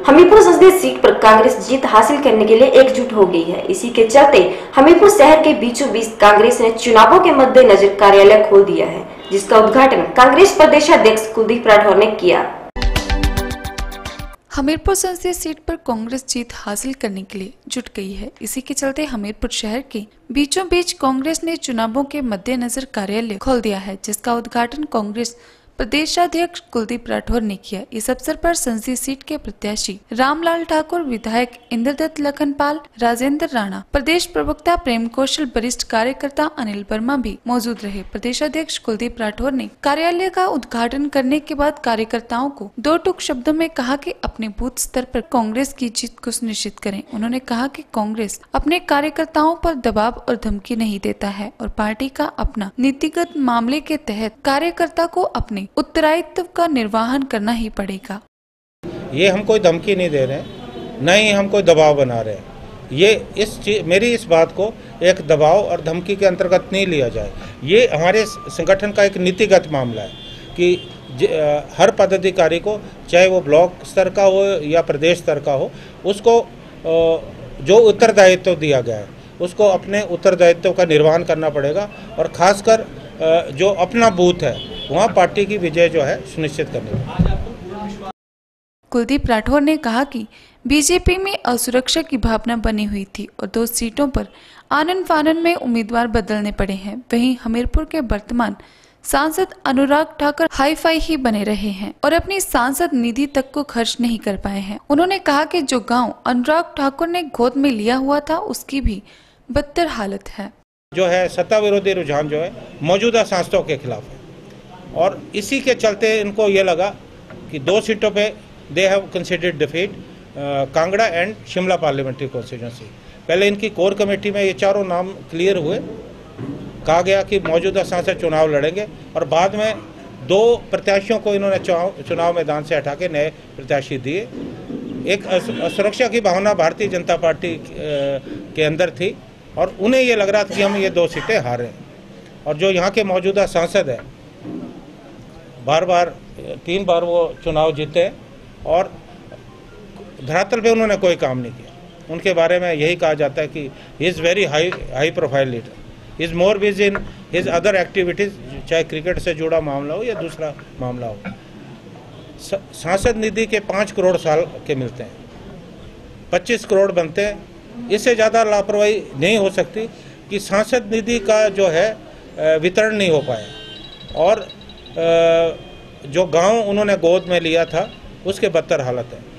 हमीरपुर संसदीय सीट पर कांग्रेस जीत हासिल करने के लिए एकजुट हो गई है। इसी के चलते हमीरपुर शहर के बीचों बीच कांग्रेस ने चुनावों के मद्देनजर कार्यालय खोल दिया है, जिसका उद्घाटन कांग्रेस प्रदेशाध्यक्ष कुलदीप राठौर ने किया। हमीरपुर संसदीय सीट पर कांग्रेस जीत हासिल करने के लिए जुट गई है। इसी के चलते हमीरपुर शहर के बीचों बीच कांग्रेस ने चुनावों के मद्देनजर कार्यालय खोल दिया है, जिसका उद्घाटन कांग्रेस प्रदेशाध्यक्ष कुलदीप राठौर ने किया। इस अवसर पर संसदीय सीट के प्रत्याशी रामलाल ठाकुर, विधायक इंद्रदत्त लखनपाल, राजेंद्र राणा, प्रदेश प्रवक्ता प्रेम कौशल, वरिष्ठ कार्यकर्ता अनिल वर्मा भी मौजूद रहे। प्रदेशाध्यक्ष कुलदीप राठौर ने कार्यालय का उद्घाटन करने के बाद कार्यकर्ताओं को दो टूक शब्दों में कहा कि अपने बूथ स्तर पर कांग्रेस की जीत को सुनिश्चित करें। उन्होंने कहा कि कांग्रेस अपने कार्यकर्ताओं पर दबाव और धमकी नहीं देता है और पार्टी का अपना नीतिगत मामले के तहत कार्यकर्ता को अपने उत्तरदायित्व का निर्वहन करना ही पड़ेगा। ये हम कोई धमकी नहीं दे रहे हैं, न ही हम कोई दबाव बना रहे हैं। ये मेरी इस बात को एक दबाव और धमकी के अंतर्गत नहीं लिया जाए। ये हमारे संगठन का एक नीतिगत मामला है कि हर पदाधिकारी को, चाहे वो ब्लॉक स्तर का हो या प्रदेश स्तर का हो, उसको जो उत्तरदायित्व दिया गया है उसको अपने उत्तरदायित्व का निर्वहन करना पड़ेगा और खासकर जो अपना बूथ है वहाँ पार्टी की विजय जो है सुनिश्चित करनी है। कुलदीप राठौर ने कहा कि बीजेपी में असुरक्षा की भावना बनी हुई थी और 2 सीटों पर आनन फानन में उम्मीदवार बदलने पड़े हैं। वहीं हमीरपुर के वर्तमान सांसद अनुराग ठाकुर हाईफाई ही बने रहे हैं और अपनी सांसद निधि तक को खर्च नहीं कर पाए हैं। उन्होंने कहा कि जो गांव अनुराग ठाकुर ने गोद में लिया हुआ था उसकी भी बदतर हालत है। जो है सत्ता विरोधी रुझान जो है मौजूदा सांसदों के खिलाफ है और इसी के चलते इनको ये लगा कि 2 सीटों पे they have considered defeat, Kangra and Shimla parliamentary constituency. पहले इनकी कोर कमेटी में ये चारों नाम क्लियर हुए, कहा गया कि मौजूदा सांसद चुनाव लड़ेंगे और बाद में 2 प्रत्याशियों को इन्होंने चुनाव मैदान से हटा के नए प्रत्याशी दिए। एक सुरक्षा की भावना भारतीय जनता पार्टी के अंदर थी और उन्हें ये लग रहा था कि हम ये 2 सीटें हारें और जो यहाँ के मौजूदा सांसद है बार बार 3 बार वो चुनाव जीते और धरातल पे उन्होंने कोई काम नहीं किया। उनके बारे में यही कहा जाता है कि he is very high profile leader, is more busy in his other activities, चाहे क्रिकेट से जुड़ा मामला हो या दूसरा मामला हो। सांसद निधि के 5 करोड़ साल के मिलते हैं, 25 करोड़ बनते हैं। इससे ज़्यादा लापरवाही नहीं हो सकती कि सांसद निधि का जो है वितरण नहीं हो पाया और जो गांव उन्होंने गोद में लिया था उसके बदतर हालत है।